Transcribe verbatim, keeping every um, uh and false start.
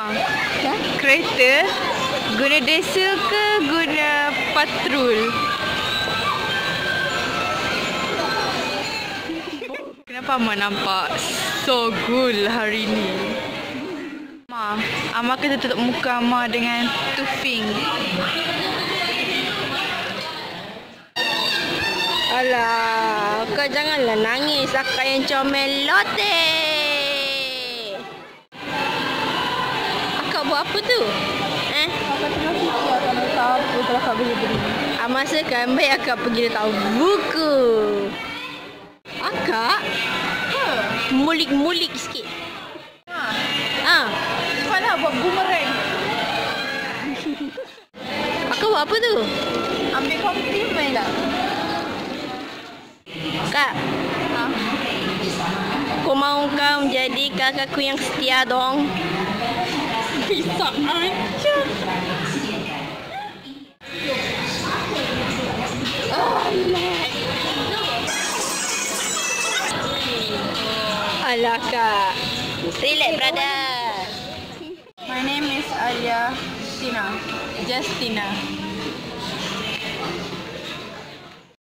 Kereta guna diesel ke guna patrol? Kenapa Ama nampak so cool hari ni? Ma, Ama kena tutup muka Ama dengan tufing. Alah, kau janganlah nangis, akak yang comel lote. Akak buat apa tu? Eh? Akak tengah fikir akan letak apa kalau akak boleh beri. Ama sekan baik akak pergi letak buku. Akak? Ha? Mulik-mulik sikit. Ha? Ha? Mana buat boomerang? Akak buat apa tu? Ambil komplimen lah. Kak, Ha? aku mahu kau menjadi kakakku yang setia dong. Bisa aja. Alah kak. Relax brother. My name is Alia Tina. Justina.